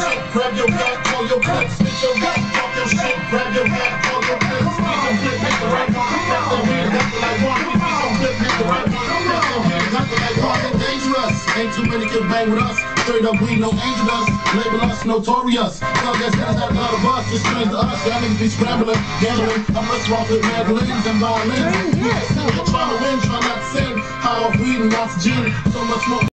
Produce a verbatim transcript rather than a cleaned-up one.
shit, grab your gun, call your clips, spit your gut, talk your shit, grab your gun, call your clips, speak some flip, hit the right one, that's the weird, that's like one, speak some flip, hit the right one, that's the weird, that's like one, and dangerous, ain't too many can bang with us, straight up we no angel dust, label us notorious, thug that's got that lot of us, just strange to us, y'all niggas be scrambling, gambling, I'm restaurants with mandolins and violins, trying to win, trying not to sin, high off weed and lots of gin, so much more.